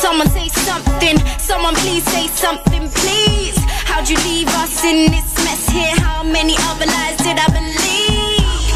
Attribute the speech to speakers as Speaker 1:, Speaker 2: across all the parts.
Speaker 1: Someone say something, someone please say something, please. How'd you leave us in this mess here? How many other lies did I believe?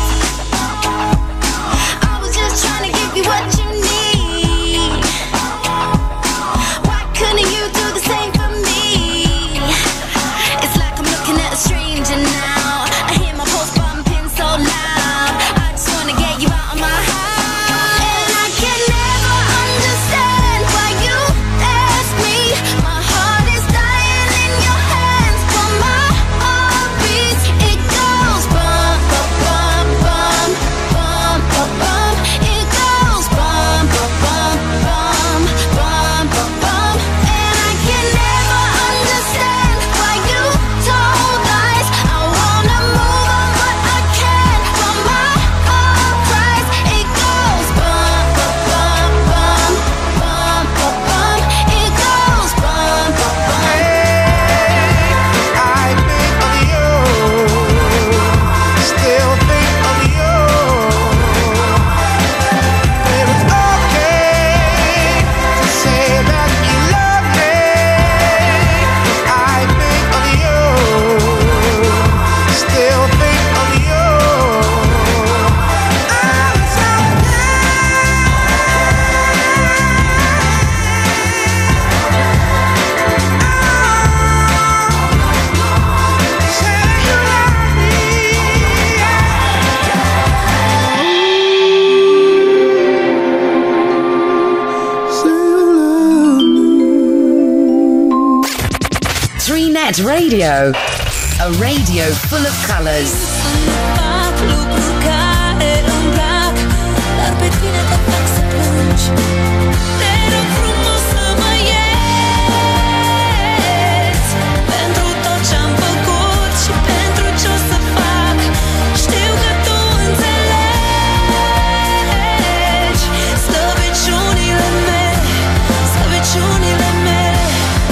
Speaker 1: I was just trying to give you what you need. Why couldn't you do the same for me? It's like I'm looking at a stranger now. I hear my pulse bumping so loud. I just wanna get you out of my house. And I can never understand why you left me. My heart is dying in your hands. But my heart beats, it goes bum, bum, bum, bum, bum, bum, bum. It goes bum, bum, bum, bum, bum, bum, bum. And I can never understand why you told lies. I wanna move on, but I can't. But my heart cries. It goes bum, bum, bum, bum, bum, bum, bum. It goes bum, bum, bum.
Speaker 2: I think of you, still think of you. It was okay to say that you love me. I think of you, still think of you. I'm so
Speaker 3: Net Radio, a radio full of colours.
Speaker 1: Fac lucruri care îmi plac, dar pe tine te fac să plângi. Te rog frumos să mă ierți pentru tot ce-am făcut și pentru ce-o să fac. Știu că tu înțelegi slăbiciunile mele, slăbiciunile mele.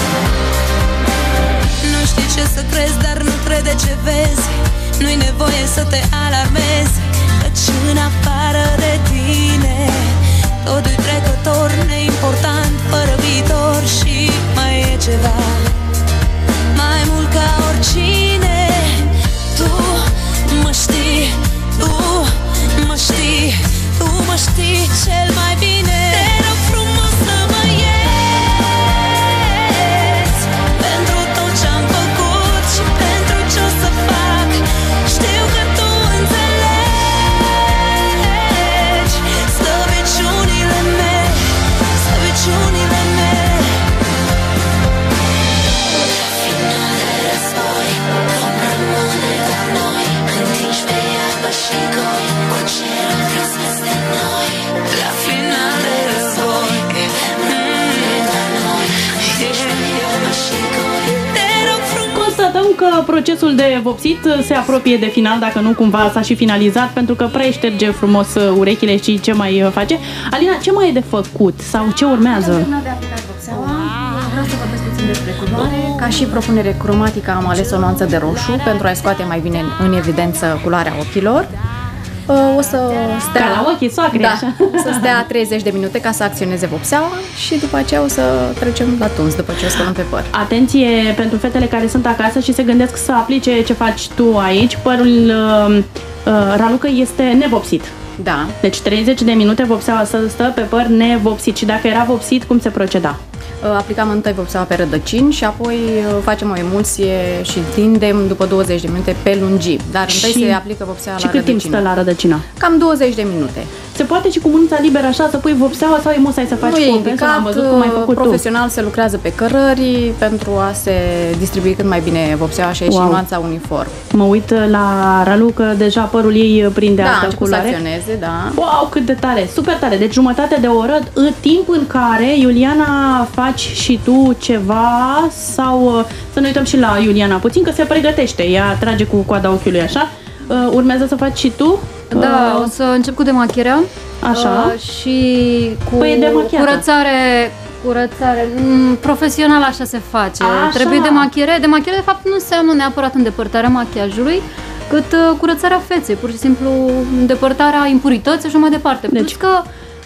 Speaker 1: Nu știi ce să crezi, dar nu crede ce vezi. Nu-i nevoie să te alarmezi, căci în afară de tine totul-i trecător, neimportant, fără viitor. Și mai e ceva, mai mult ca oricine. Tu mă știi, tu mă știi, tu mă știi cel mai bine. Te rog frumos să mă ierți pentru tot ce-am făcut și pentru ce-o să fac. Știu că tu înțelegi slăbiciunile mele, slăbiciunile mele. Finale de război, vom rămâne ca noi, întinși pe iarbă și goi, cu cerul tras peste noi. La final de război, rămâne ca noi, întinși pe iarbă și goi. Te rog frumos.
Speaker 4: Constatăm că procesul de vopsit se apropie de final, dacă nu cumva s-a și finalizat, pentru că prea șterge frumos urechile și ce mai face. Alina, ce mai e de făcut sau ce urmează?
Speaker 5: Am terminat de aplicat vopseaua. Vreau să vorbesc puțin despre culoare. Ca și propunere cromatică am ales o nuanță de roșu pentru a scoate mai bine în evidență culoarea ochilor. O să stea,
Speaker 4: Ca la ochii soacrei,
Speaker 5: da,
Speaker 4: așa.
Speaker 5: o să stea 30 de minute ca să acționeze vopseaua și după aceea o să trecem la tuns, după ce o spălăm pe păr.
Speaker 4: Atenție pentru fetele care sunt acasă și se gândesc să aplice ce faci tu aici. Părul Raluca este nevopsit.
Speaker 5: Da.
Speaker 4: Deci 30 de minute vopseaua să stă pe păr nevopsit. Și dacă era vopsit, cum se proceda?
Speaker 5: Aplicăm întâi vopseaua pe rădăcini și apoi facem o emulsie și tindem după 20 de minute pe lungimi. Dar întâi se aplică vopseaua la rădăcină.
Speaker 4: Și cât timp stă la rădăcină?
Speaker 5: Cam 20 de minute.
Speaker 4: Se poate și cu mânuța liberă așa să pui vopseaua sau e musai să faci
Speaker 5: nu e
Speaker 4: pompe? Am văzut cum ai făcut
Speaker 5: profesional se lucrează pe cărări pentru a se distribui cât mai bine vopseaua și și nuanța uniform.
Speaker 4: Mă uit la Raluca, deja părul ei prinde altă culoare.
Speaker 5: Da, să acționeze, da.
Speaker 4: Wow, cât de tare, super tare. Deci jumătate de oră, în timp în care, Iuliana, faci și tu ceva sau să ne uităm și la Iuliana puțin, că se pregătește, ea trage cu coada ochiului așa. Urmează să faci și tu?
Speaker 6: Da, o să încep cu demachierea.
Speaker 4: Așa.
Speaker 6: Și cu curățare. Profesional așa se face.
Speaker 4: Așa.
Speaker 6: Trebuie demachiere. Demachierea de fapt nu înseamnă neapărat îndepărtarea machiajului, cât curățarea feței, pur și simplu îndepărtarea impurității și mai departe. Deci, plus că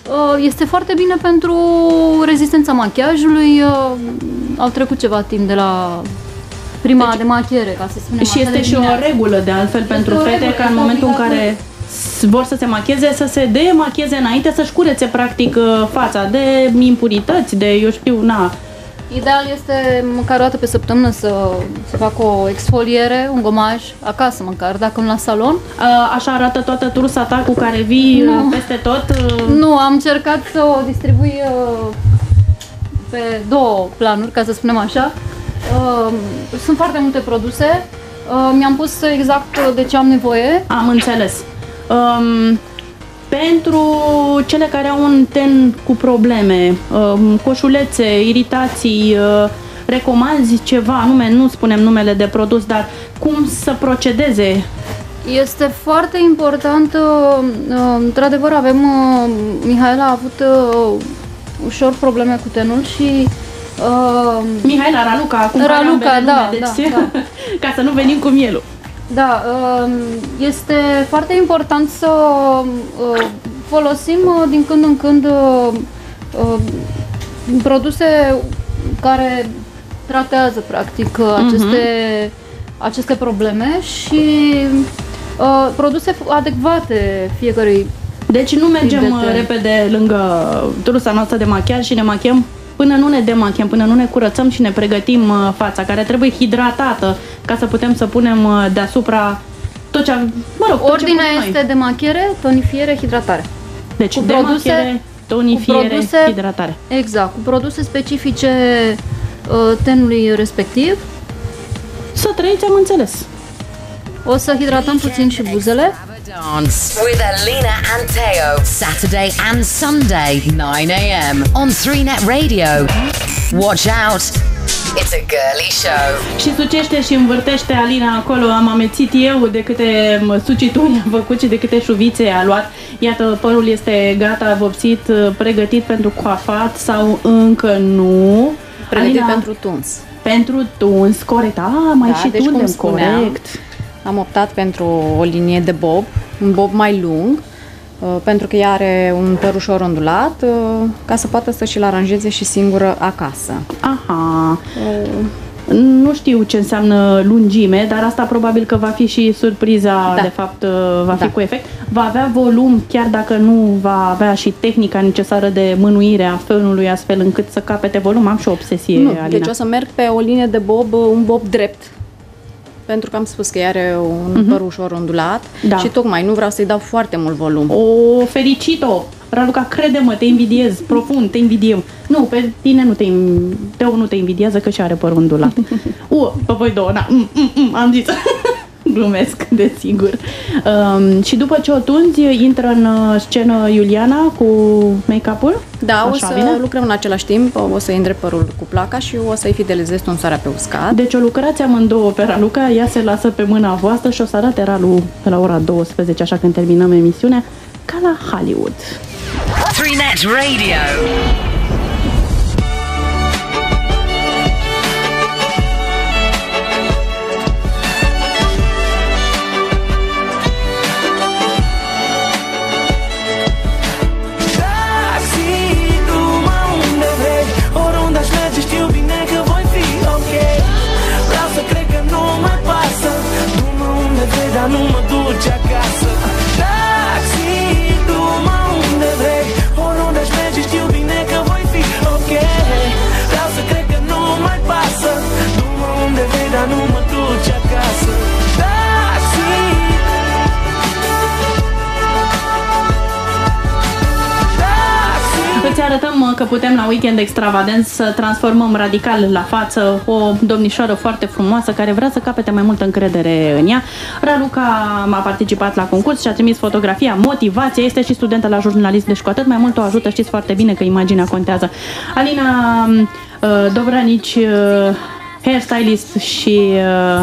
Speaker 6: Este foarte bine pentru rezistența machiajului. Au trecut ceva timp de la prima demachiere, ca să spunem.
Speaker 4: Și este și o regulă de altfel pentru fete ca în momentul în care vor să se machieze, să se demachieze înainte, să-și curețe practic fața de impurități, de eu știu,
Speaker 6: Ideal este măcar o dată pe săptămână să facă o exfoliere, un gomaj, acasă măcar, dacă nu la salon.
Speaker 4: Așa arată toată trusa ta cu care vii peste tot?
Speaker 6: Nu, am încercat să o distribui pe două planuri, ca să spunem așa. Sunt foarte multe produse, mi-am pus exact de ce am nevoie.
Speaker 4: Am înțeles. Pentru cele care au un ten cu probleme, coșulețe, iritații, recomanzi ceva, anume, nu spunem numele de produs, dar cum să procedeze?
Speaker 6: Este foarte important, într-adevăr avem, Mihaela a avut ușor probleme cu tenul și
Speaker 4: Mihaela Raluca, acum
Speaker 6: Raluca, da,
Speaker 4: deci,
Speaker 6: da.
Speaker 4: ca să nu venim cu mielul.
Speaker 6: Da, este foarte important să folosim din când în când produse care tratează practic aceste probleme și produse adecvate fiecărui.
Speaker 4: Deci nu mergem repede lângă trusa noastră de machiaj și ne machiem până nu ne demachiem, până nu ne curățăm și ne pregătim fața, care trebuie hidratată ca să putem să punem deasupra tot ce,
Speaker 6: ordinea este demachiere, tonifiere, hidratare.
Speaker 4: Deci demachiere, tonifiere, hidratare.
Speaker 6: Exact, cu produse specifice tenului respectiv.
Speaker 4: Să trăiți, am înțeles.
Speaker 6: O să hidratăm puțin și buzele.
Speaker 3: Dance with Alina and Teo, Saturday and Sunday, 9 a.m. on 3Net Radio. Watch out, it's a girly show.
Speaker 4: Și sucește și învârtește Alina acolo, am amețit eu de câte sucituri a făcut și de câte șuvițe a luat. Iată, părul este gata, vopsit, pregătit pentru coafat sau încă nu?
Speaker 5: Pregătit
Speaker 4: Alina,
Speaker 5: pentru tuns.
Speaker 4: Pentru tuns, corect. Mai și
Speaker 5: deci,
Speaker 4: tundem,
Speaker 5: cum spuneam,
Speaker 4: corect.
Speaker 5: Am optat pentru o linie de bob, un bob mai lung, pentru că ea are un păr ușor ondulat, ca să poată să și-l aranjeze și singură acasă.
Speaker 4: Aha. Nu știu ce înseamnă lungime, dar asta probabil că va fi și surpriza, de fapt, va fi cu efect. Va avea volum, chiar dacă nu va avea și tehnica necesară de mânuire a fönului, astfel încât să capete volum. Am și o obsesie, Alina.
Speaker 5: Deci o să merg pe o linie de bob, un bob drept, pentru că am spus că ea are un păr ușor ondulat și tocmai nu vreau să-i dau foarte mult volum.
Speaker 4: O fericito! Raluca, crede-mă, te invidiez profund, te invidiem. Nu, pe tine Teo nu te invidiază că și are părul ondulat. Pe voi două, am zis. Glumesc, desigur. Și după ce o tunzi, intră în scenă Iuliana cu make-up-ul?
Speaker 5: Da, o să lucrăm în același timp, o să îndrept părul cu placa și o să-i fidelizez tunsoarea pe uscat.
Speaker 4: Deci o lucrați amândouă pe Raluca, ea se lasă pe mâna voastră și o să arate Ralu pe la ora 12, așa când terminăm emisiunea, ca la Hollywood.
Speaker 3: 3Net Radio.
Speaker 2: Dar nu mă duci acasă. Taxi, du-mă unde vrei, oriunde aș merge știu bine că voi fi ok. Vreau să cred că nu mai pasă. Du-mă unde vrei, dar nu mă duci acasă. Taxi.
Speaker 4: Îți arătăm că putem la Weekend Extravagant să transformăm radical la față o domnișoară foarte frumoasă care vrea să capete mai multă încredere în ea. Raluca a participat la concurs și a trimis fotografia, motivație, este și studentă la jurnalism, deci cu atât mai mult o ajută, știți foarte bine că imaginea contează. Alina Dobranici, hairstylist și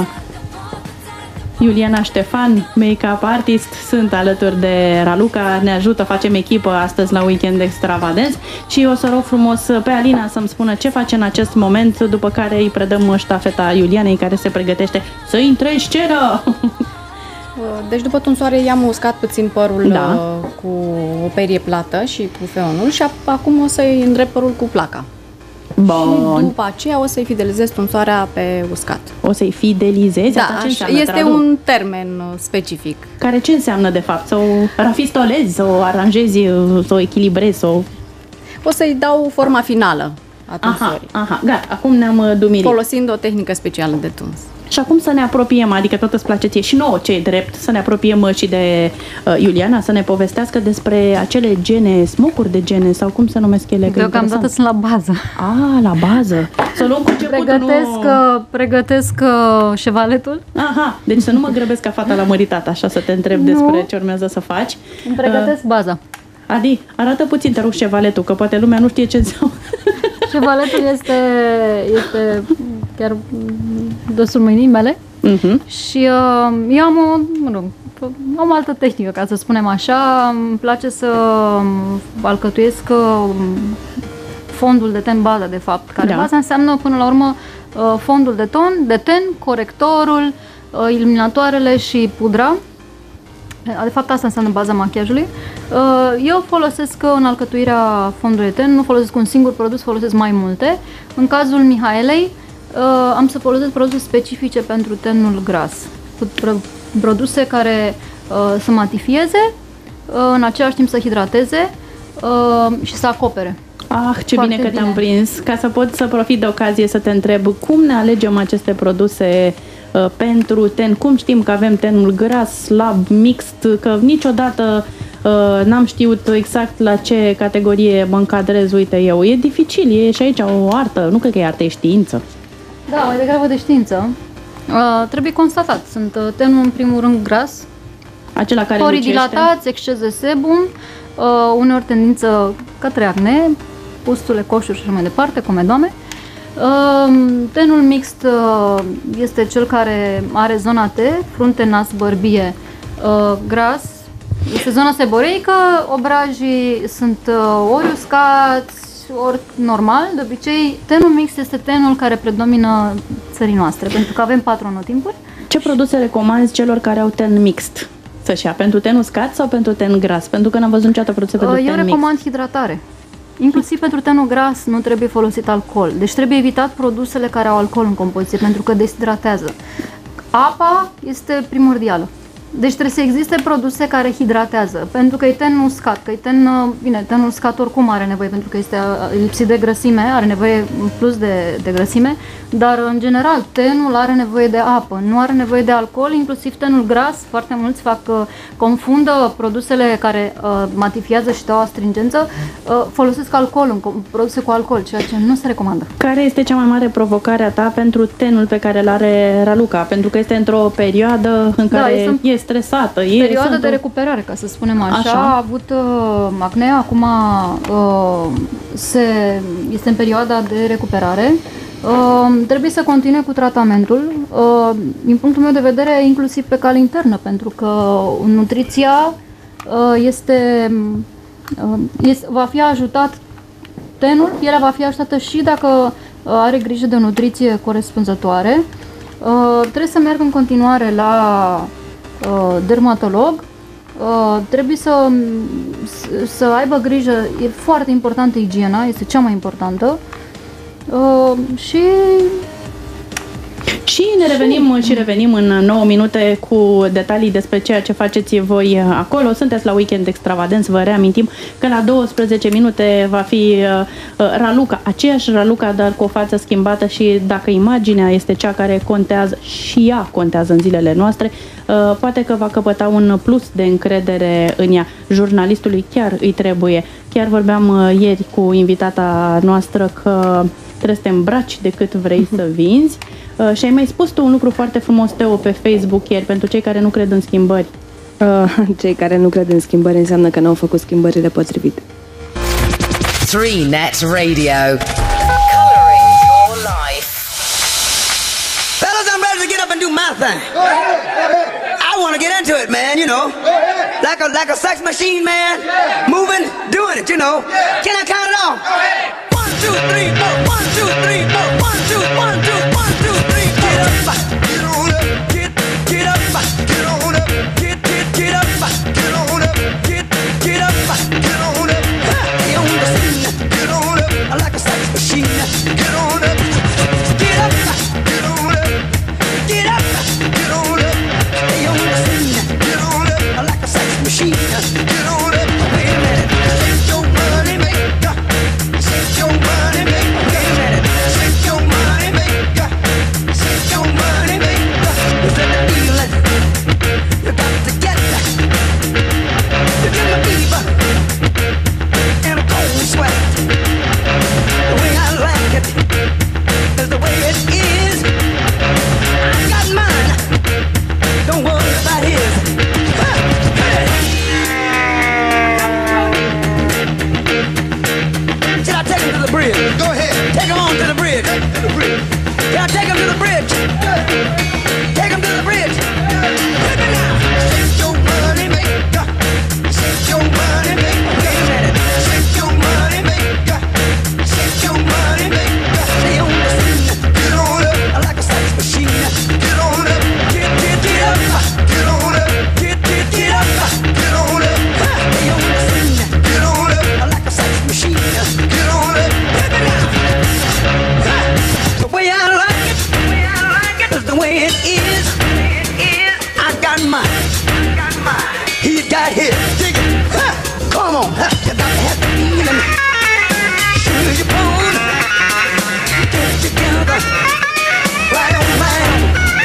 Speaker 4: Iuliana Ștefan, make-up artist, sunt alături de Raluca, ne ajută, facem echipă astăzi la Weekend Extravagant și o să rog frumos pe Alina să-mi spună ce face în acest moment, după care îi predăm ștafeta Iulianei care se pregătește să intre în scenă.
Speaker 5: Deci după tunsoare i-am uscat puțin părul cu o perie plată și cu feonul și acum o să-i îndrept părul cu placa.
Speaker 4: Bun.
Speaker 5: Și după aceea o să-i fidelizez tunsoarea pe uscat.
Speaker 4: O să-i fidelizezi?
Speaker 5: Da, este un termen specific.
Speaker 4: Care ce înseamnă de fapt? Să o rafistolezi, să o aranjezi, să o echilibrezi?
Speaker 5: O să-i dau forma finală a tunsorii.
Speaker 4: Aha, gata, acum ne-am dumirit.
Speaker 5: Folosind o tehnică specială de tuns.
Speaker 4: Și acum să ne apropiem, adică tot îți place ție și nouă ce e drept, să ne apropiem și de Iuliana, să ne povestească despre acele gene, smocuri de gene sau cum se numesc ele.
Speaker 6: Deocamdată sunt la bază.
Speaker 4: La bază. Să luăm cu începutul.
Speaker 6: Pregătesc șevaletul.
Speaker 4: Aha, deci să nu mă grăbesc ca fata la măritat, așa să te întreb despre ce urmează să faci.
Speaker 6: Îmi pregătesc baza.
Speaker 4: Adi, arată puțin, te rog, șevaletul, că poate lumea nu știe ce înseamnă.
Speaker 6: Șevaletul este chiar dosul mâinii mele și eu am o altă tehnică, ca să spunem așa. Îmi place să alcătuiesc fondul de ten, baza de fapt, care baza înseamnă până la urmă fondul de ten, corectorul, iluminatoarele și pudra. De fapt, asta înseamnă baza machiajului. Eu folosesc în alcătuirea fondului de ten, nu folosesc un singur produs, folosesc mai multe. În cazul Mihaelei, am să folosesc produse specifice pentru tenul gras. Produse care să matifieze, în același timp să hidrateze și să acopere.
Speaker 4: Ce foarte bine că te-am prins. Ca să pot să profit de ocazie să te întreb cum ne alegem aceste produse pentru ten. Cum știm că avem tenul gras, slab, mixt, că niciodată n-am știut exact la ce categorie mă încadrez. Uite eu, e dificil, e și aici o artă, nu cred că e artă, e știință.
Speaker 6: Da, mai degrabă de știință. Trebuie constatat, sunt tenul în primul rând gras,
Speaker 4: acela care
Speaker 6: porii dilatați, exces de sebum, uneori tendință către acne, pustule, coșuri și așa mai departe, comedoame. Tenul mixt este cel care are zona T, frunte, nas, bărbie, gras. Este zona seboreică, obrajii sunt ori uscați, ori normal. De obicei, tenul mixt este tenul care predomină țării noastre, pentru că avem 4 anotimpuri.
Speaker 4: Ce produse recomanzi celor care au ten mixt să-și ia? Pentru ten uscat sau pentru ten gras? Pentru că n-am văzut niciodată produse pentru ten mixt.
Speaker 6: Eu recomand hidratare. Inclusiv pentru tenul gras nu trebuie folosit alcool. Deci trebuie evitat produsele care au alcool în compoziție, pentru că deshidratează. Apa este primordială. Deci trebuie să existe produse care hidratează, pentru că e ten uscat, că e ten, bine, tenul uscat oricum are nevoie, pentru că este lipsit de grăsime, are nevoie plus de grăsime, dar în general tenul are nevoie de apă, nu are nevoie de alcool, inclusiv tenul gras. Foarte mulți confundă produsele care matifiază și dau astringență, folosesc alcool, produse cu alcool, ceea ce nu se recomandă. Care este cea mai mare provocare a ta pentru tenul pe care îl are Raluca? Pentru că este într-o perioadă în care e stresată. Perioada de recuperare, ca să spunem așa. A avut acne, acum este în perioada de recuperare. Trebuie să continue cu tratamentul, din punctul meu de vedere, inclusiv pe cale internă, pentru că nutriția va fi ajutat tenul, pielea va fi ajutată și dacă are grijă de o nutriție corespunzătoare. Trebuie să merg în continuare la dermatolog, trebuie să aibă grijă, e foarte importantă igiena, este cea mai importantă. Și revenim în 9 minute cu detalii despre ceea ce faceți voi acolo. Sunteți la Weekend Extravagance, vă reamintim că la 12 minute va fi Raluca, aceeași Raluca, dar cu o față schimbată, și dacă imaginea este cea care contează, și ea contează în zilele noastre, poate că va căpăta un plus de încredere în ea. Jurnalistului chiar îi trebuie. Chiar vorbeam ieri cu invitata noastră că trebuie să te îmbraci decât vrei să vinzi. Și ai mai spus tu un lucru foarte frumos, Teo, pe Facebook ieri, pentru cei care nu cred în schimbări.
Speaker 7: Cei care nu cred în schimbări înseamnă că n-au făcut schimbările potrivite.
Speaker 3: 3net Radio. Coloring your life.
Speaker 8: Fellas, I'm ready to get up and do my thing. I want to get into it, man, you know. Like a sex machine, man. Moving, doing it, you know. Can I count it off? 1, 2, 3, 4. 1, 2, 3, 4. 1, 2, 1, 2, 1, 2, 3, 4. Get on up, get up, get on up, get like a sex machine. Get on up, get up, get on up, get up, get on up. Stay on the scene. Get on up, like a sex machine. Get on up. Wait a minute. Shake your money maker. Shake your money maker. Wait a minute. Shake your money maker. Shake your money maker. Is that the feeling? You got to get that. You get my fever and a cold sweat. The way I like it is the way it is. I got mine. Don't worry about his. Should I take him to the bridge? Go ahead. Take him on to the bridge. To the bridge. Can I take him to the bridge? Take him to the bridge. Hit me now. Shake your money maker. Shake your money maker. Wait a minute. Shake your money maker. Shake your money maker. Stay on the scene. Get on up like a sex machine. Get on up. Get up. Get on up. Get up. Get on up. Stay on the scene. Get on up like a sex machine. Get on up. Hit me now. The way I like it is the way it is. I got mine. He got his. Dig it. Come on. You got to have the feeling. Sure your bone. Get it together. Right on, right on.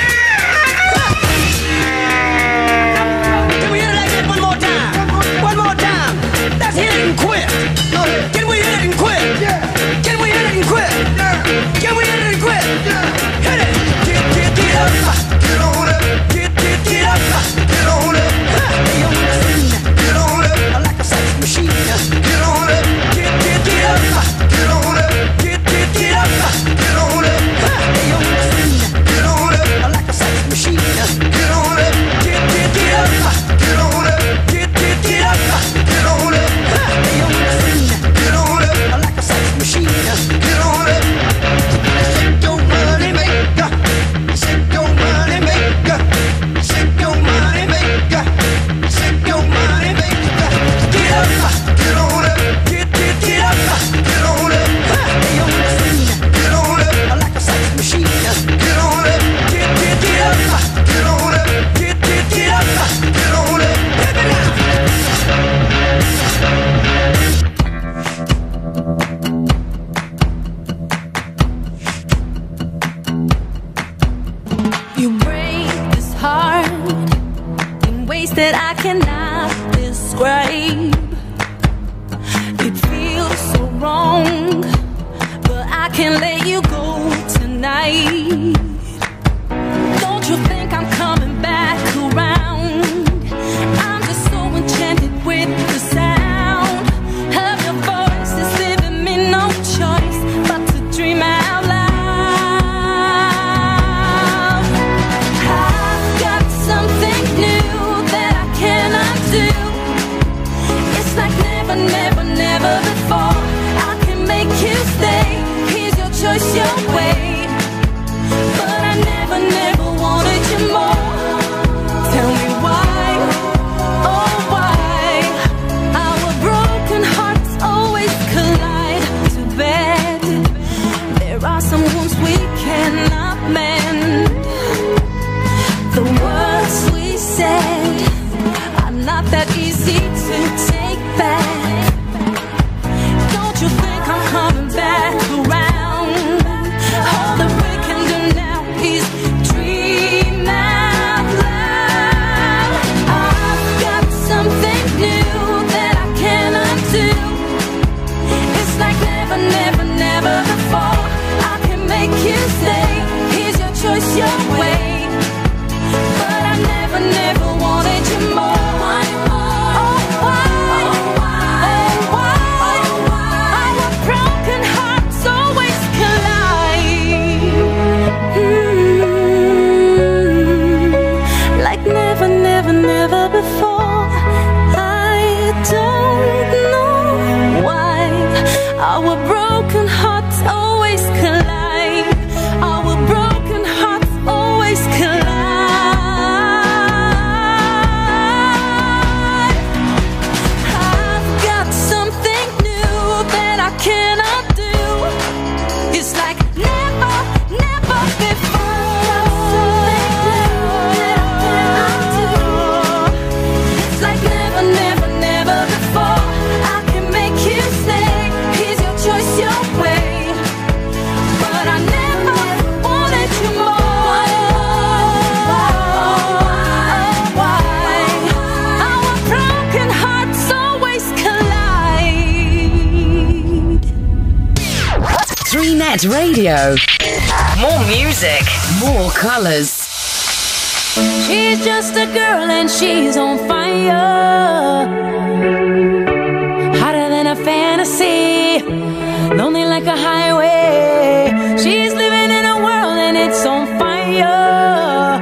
Speaker 8: Can we hit it like that one more time? One more time. Let's hit it and quit. Can we hit it and quit? Can we hit it and quit? Can we hit it and quit? Hit it. Get up. Get on up. Get up. Get on up. Stay on the scene. Get on up like a sex machine. Get on up. Get up. Get on up. Get up. Get on up. Stay on the scene. Get on up like a sex machine. Get on up. Get up. Get on up. Get up. Get on up. Stay on the scene. Get on up like a sex machine. Get on up. Shake your money maker. Shake your money maker. Shake your money maker. Shake your money maker. Get up. Get on up. Get up. Get on up. Stay on the scene. Get on up like a sex machine. Get on up. Get up. Get on up. Get up. Get on up. Hit me now.
Speaker 1: You break this heart in ways that I cannot describe. It feels so wrong, but I can't let you go tonight. Don't you think I'm coming back around? I'm just so enchanted with the sound of your voice. It's leaving me no choice but to dream out loud. I've got something new that I cannot do. It's like never, never, never before. I can make you stay. Here's your choice, your way. But I never, never wanted you more. Tell me why, oh why? Our broken hearts always collide. Too bad there are some wounds we cannot mend. The words we said are not that easy to take back. Don't you think I'm coming back around? All that we can do now is dream out loud. I've got something new that I cannot do. It's like never, never, never before. I can make you stay. Here's your choice, your way. But I never, never wanted you more. Oh, why?
Speaker 3: 3net Radio. More music, more colours.
Speaker 2: She's just a girl and she's on fire, hotter than a fantasy, lonely like a highway. She's living in a world and it's on fire,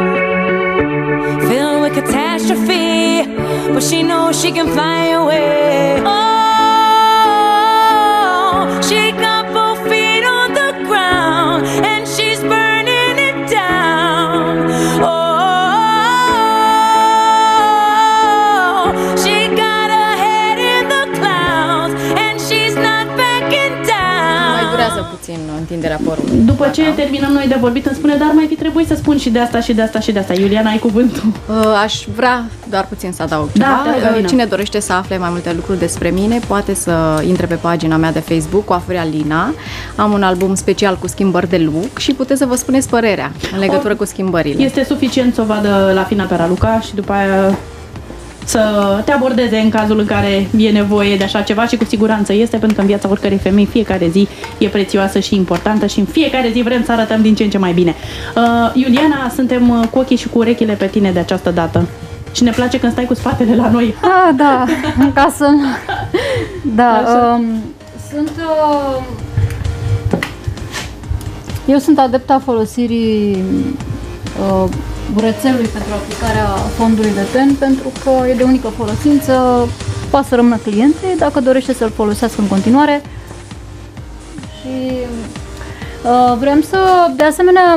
Speaker 2: filled with catastrophe, but she knows she can fly away. Oh, she got both feet on the ground and she's burning it down. Oh, she got her head in the clouds and she's not backing down.
Speaker 5: Mai durează puțin întinderea părului.
Speaker 4: După ce terminăm noi de vorbit, îmi spune, dar mai fi trebuit să spun și de asta și de asta și de asta. Iuliana, ai cuvântul.
Speaker 5: Aș vrea doar puțin să adaug
Speaker 4: Da,
Speaker 5: ceva.
Speaker 4: te rog, Alina.
Speaker 5: Cine dorește să afle mai multe lucruri despre mine poate să intre pe pagina mea de Facebook, Coafuria Lina. Am un album special cu schimbări de look și puteți să vă spuneți părerea în legătură cu schimbările.
Speaker 4: Este suficient să o vadă la Fina pe Raluca și după aia să te abordeze în cazul în care e nevoie de așa ceva și cu siguranță este, pentru că în viața oricărei femei fiecare zi e prețioasă și importantă și în fiecare zi vrem să arătăm din ce în ce mai bine. Iuliana, suntem cu ochii și cu urechile pe tine de această dată și ne place când stai cu spatele la noi.
Speaker 6: Da, în casă. Da, eu sunt adepta folosirii burețelului pentru aplicarea fondului de ten, pentru că e de unică folosință, poate să rămână clienții dacă dorește să-l folosească în continuare. Și vrem să, de asemenea,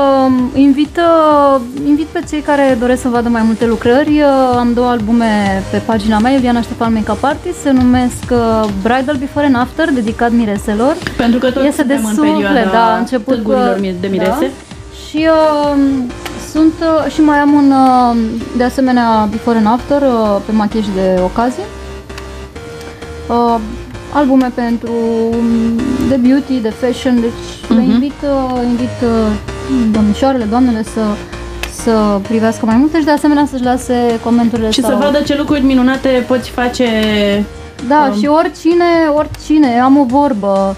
Speaker 6: invit pe cei care doresc să vadă mai multe lucrări. Am 2 albume pe pagina mea, Iuliana Ștefan Makeup Artist, se numesc Bridal Before and After, dedicat mireselor.
Speaker 4: Pentru că toți suntem în perioada târgurilor de mirese.
Speaker 6: Da. Și și mai am un, de asemenea, Before and After pe machiaj de ocazii. Albume pentru de beauty, de fashion, deci le invit domnișoarele, doamnele să privească mai multe și de asemenea să-și lase comentariile
Speaker 4: și să vadă ce lucruri minunate poți face.
Speaker 6: Da, și oricine, am o vorbă,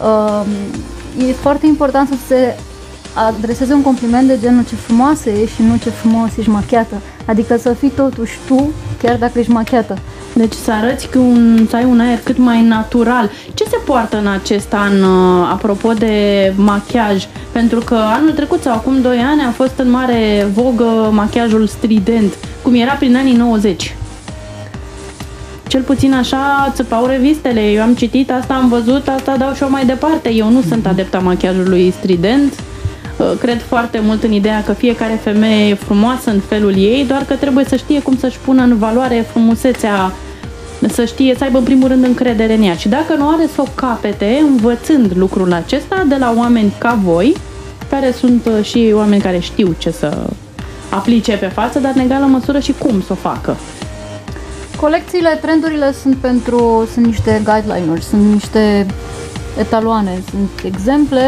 Speaker 6: e foarte important să se adreseze un compliment de genul ce frumoasă ești și nu ce frumos ești machiată, adică să fii totuși tu, chiar dacă ești machiată.
Speaker 4: Deci să arăți să ai un aer cât mai natural. Ce se poartă în acest an, apropo de machiaj? Pentru că anul trecut sau acum 2 ani a fost în mare vogă machiajul strident, cum era prin anii 90. Cel puțin așa țăpau revistele. Eu am citit, asta am văzut, asta dau și eu mai departe. Eu nu sunt adepta machiajului strident. Cred foarte mult în ideea că fiecare femeie e frumoasă în felul ei, doar că trebuie să știe cum să-și pună în valoare frumusețea, să știe, să aibă în primul rând încredere în ea. Și dacă nu are, să o capete învățând lucrul acesta de la oameni ca voi, care sunt și oameni care știu ce să aplice pe față, dar în egală măsură și cum să o facă.
Speaker 6: Colecțiile, trendurile sunt niște guidelines, sunt niște etaloane, sunt exemple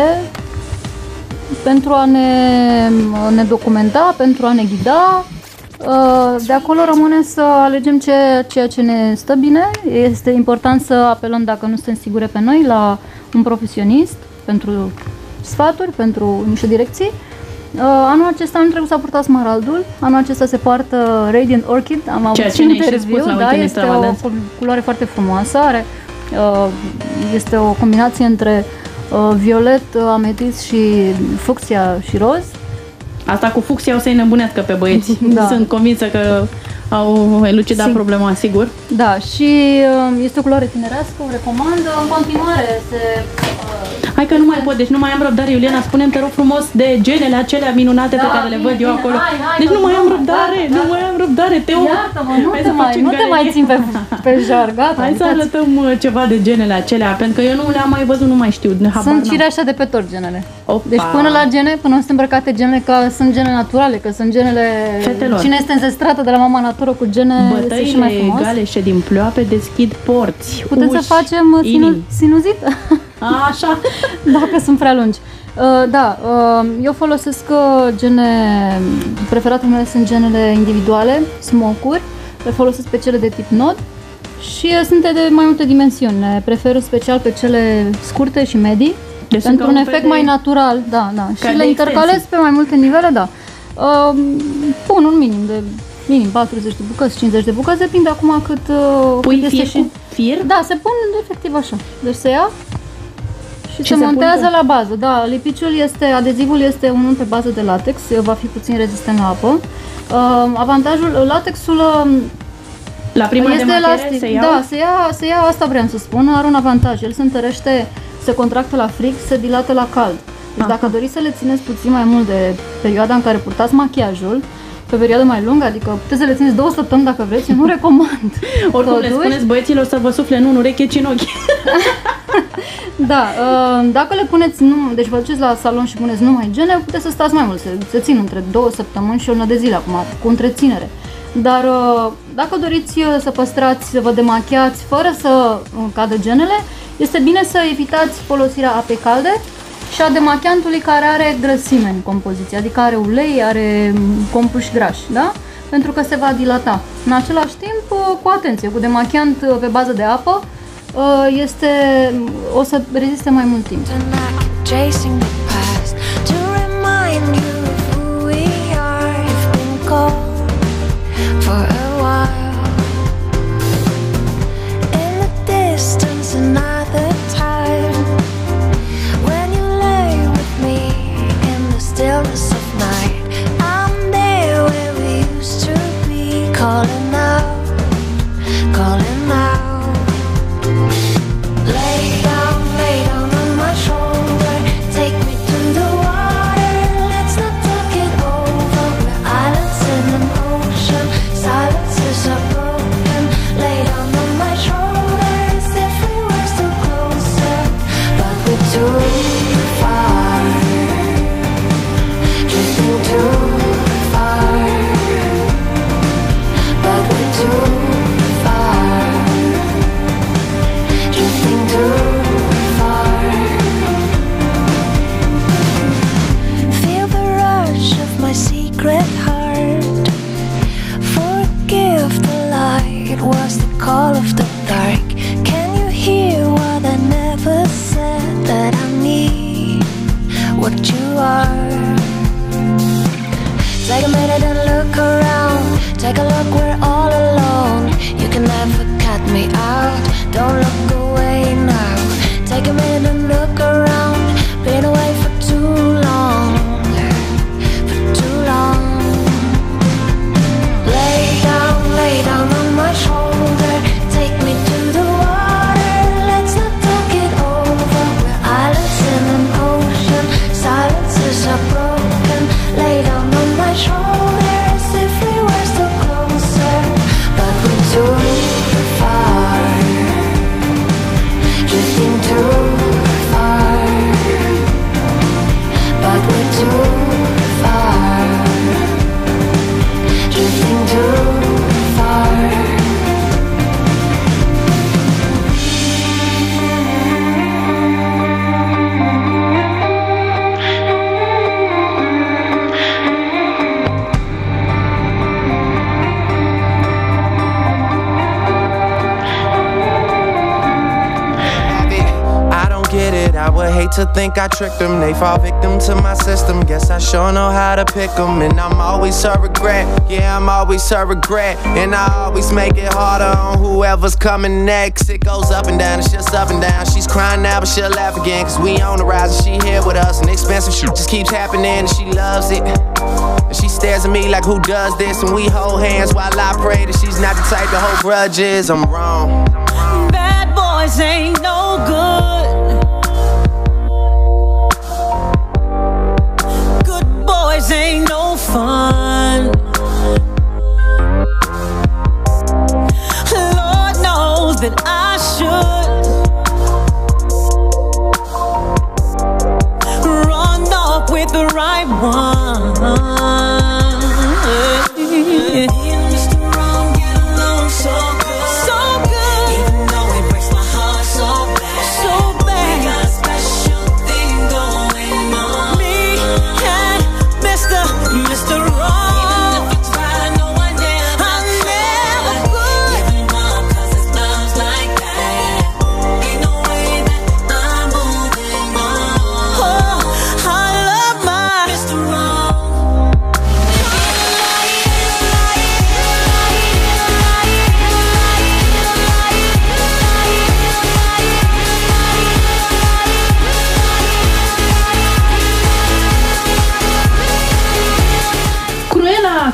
Speaker 6: pentru a ne documenta, pentru a ne ghida. De acolo rămâne să alegem ceea ce ne stă bine. Este important să apelăm, dacă nu suntem sigure pe noi, la un profesionist pentru sfaturi, pentru niște direcții. Anul acesta, anul trecut s-a purtat smaraldul, anul acesta se poartă Radiant Orchid, am avut și interviu, da, este o culoare foarte frumoasă, este o combinație între violet, ametist și fucsia și roz.
Speaker 4: Asta cu fucsia o să-i nebunească pe băieți.
Speaker 6: Da.
Speaker 4: Sunt convinsă că au elucidat problema, sigur.
Speaker 6: Da, și este o culoare tinerească, o recomand. În continuare
Speaker 4: Hai că nu mai pot, deci nu mai am răbdare, Iuliana, spune-mi, te rog frumos, de genele acelea minunate pe care le văd eu acolo. Deci nu mai am răbdare, nu mai am răbdare, te rog.
Speaker 6: Iartă-mă, nu te mai țin pe jar, gata.
Speaker 4: Hai să arătăm ceva de genele acelea, pentru că eu nu le-am mai văzut, nu mai știu.
Speaker 6: Sunt cireașa de pe tort genele.
Speaker 4: Opa.
Speaker 6: Deci până la gene, până sunt îmbrăcate genele, că sunt gene naturale, că sunt genele
Speaker 4: fetelor. Cine
Speaker 6: este înzestrată de la mama natură cu gene, este și mai frumos.
Speaker 4: Bătăile egale din ploape deschid porți.
Speaker 6: Putem să facem sinuzită.
Speaker 4: Așa.
Speaker 6: Dacă sunt prea lungi. Eu folosesc gene, preferatele mele sunt genele individuale, smoke-uri, le folosesc pe cele de tip nod și sunt de mai multe dimensiuni. Le prefer special pe cele scurte și medii.
Speaker 4: Deci
Speaker 6: pentru un efect mai natural, da. Și le intercalez pe mai multe nivele, da. Pun un minim 40 de bucăți, 50 de bucăți, depinde acum cât
Speaker 4: pui
Speaker 6: este
Speaker 4: fier cu fier?
Speaker 6: Da, se pun efectiv așa. Deci se ia și se montează la bază. Da, adezivul este unul pe bază de latex, va fi puțin rezistent la apă. Avantajul, latexul
Speaker 4: la prima
Speaker 6: este
Speaker 4: demachiere se ia?
Speaker 6: Da, se ia, asta vreau să spun, are un avantaj. El se întărește, se contractă la frig, se dilată la cald. Deci dacă doriți să le țineți puțin mai mult de perioada în care purtați machiajul, pe perioadă mai lungă, adică puteți să le țineți 2 săptămâni dacă vreți, eu nu recomand.
Speaker 4: Oricum le spuneți băieților să vă sufle nu în ureche, ci în ochi.
Speaker 6: Da, dacă le puneți, deci vă duceți la salon și puneți numai gene, puteți să stați mai mult, se țin între 2 săptămâni și o lună de zile acum, cu întreținere. Dar dacă doriți să păstrați, să vă demachiați fără să cadă genele, este bine să evitați folosirea apei calde și a demachiantului care are grăsime în compoziție, adică are ulei, are compuși grași, da? Pentru că se va dilata. În același timp, cu atenție, cu demachiant pe bază de apă, o să reziste mai mult timp.
Speaker 1: Calling out, calling out. Lay down on my shoulder. Take me to the water. Let's not talk it over. We're islands in an ocean. Silences are broken. Lay down on my shoulder as if we were still closer, but we're too far. Drifting too far. But we're too far, drifting too far. Feel the rush of my secret heart. Forgive the light, it was the call of the dark. Can you hear what I never said? That I need what you are. Take a minute and look around. Take a look, we're all alone. You can never cut me out. Don't look away now. Take a minute and look around. Been away for too long. For too long. Lay down on my shoulder. Take me to the water. Let's not talk it over. We're islands in an ocean. Silences are broken. Lay down on my shoulder as if we were still closer, but we're too far, drifting too far, but we're too far, drifting too far.
Speaker 9: I would hate to think I tricked them. They fall victim to my system. Guess I sure know how to pick them. And I'm always her regret. Yeah, I'm always her regret. And I always make it harder on whoever's coming next. It goes up and down, it's just up and down. She's crying now, but she'll laugh again. Cause we on the rise and she here with us. And expensive shit just keeps happening and she loves it. And she stares at me like, who does this? And we hold hands while I pray that she's not the type to hold grudges. I'm wrong.
Speaker 2: Bad boys ain't no good. Boys ain't no fun. Lord knows that I should run off with the right one. Mr. Wrong, get along so good, so good. Even though it breaks my heart so bad, so bad. We got a special thing going on. Me and Mr. Wrong. Even if you try, no one dare. I never could. Giving up 'cause it smells like that. Ain't no way that I'm moving on.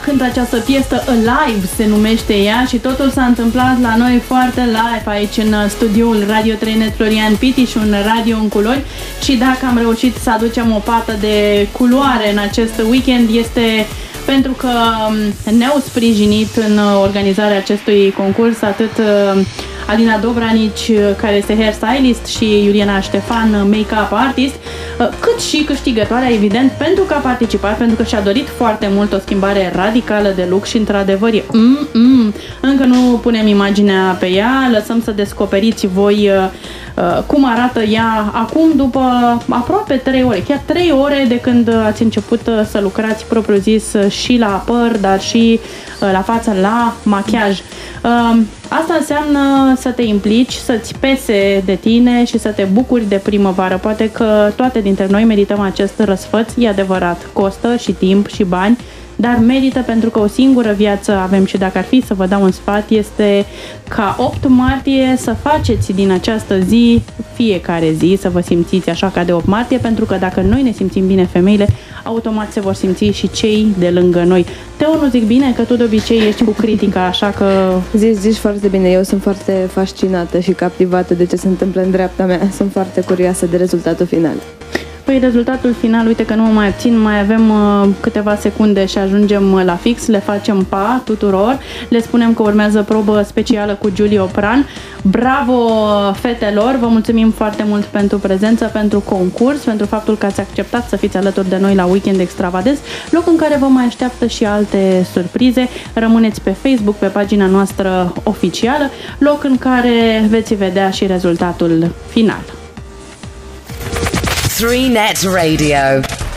Speaker 4: cântă această piesă Alive, se numește ea, și totul s-a întâmplat la noi foarte live aici în studioul Radio 3net Florian Pitiș, un radio în culori, și dacă am reușit să aducem o pată de culoare în acest weekend este pentru că ne-au sprijinit în organizarea acestui concurs atât Alina Dobranici, care este hairstylist, și Iuliana Ștefan, make-up artist, cât și câștigătoarea, evident, pentru că a participat, pentru că și-a dorit foarte mult o schimbare radicală de look și, într-adevăr, încă nu punem imaginea pe ea, lăsăm să descoperiți voi cum arată ea acum, după aproape 3 ore, chiar 3 ore de când ați început să lucrați propriu-zis și la păr, dar și la față, la machiaj. Asta înseamnă să te implici, să-ți pese de tine și să te bucuri de primăvară. Poate că toate dintre noi merităm acest răsfăț, e adevărat, costă și timp și bani, dar merită, pentru că o singură viață avem și dacă ar fi să vă dau un sfat, este ca 8 martie să faceți din această zi, fiecare zi, să vă simțiți așa ca de 8 martie, pentru că dacă noi ne simțim bine, femeile, automat se vor simți și cei de lângă noi. Teo, nu zic bine că tu de obicei ești cu critica, așa că...
Speaker 7: Zici foarte bine, eu sunt foarte fascinată și captivată de ce se întâmplă în dreapta mea, sunt foarte curioasă de rezultatul final.
Speaker 4: Păi rezultatul final, uite că nu mă mai abțin, mai avem câteva secunde și ajungem la fix, le facem pa tuturor, le spunem că urmează probă specială cu Giulio Opran. Bravo fetelor, vă mulțumim foarte mult pentru prezență, pentru concurs, pentru faptul că ați acceptat să fiți alături de noi la Weekend Extravagant, loc în care vă mai așteaptă și alte surprize. Rămâneți pe Facebook, pe pagina noastră oficială, loc în care veți vedea și rezultatul final.
Speaker 3: 3net Radio.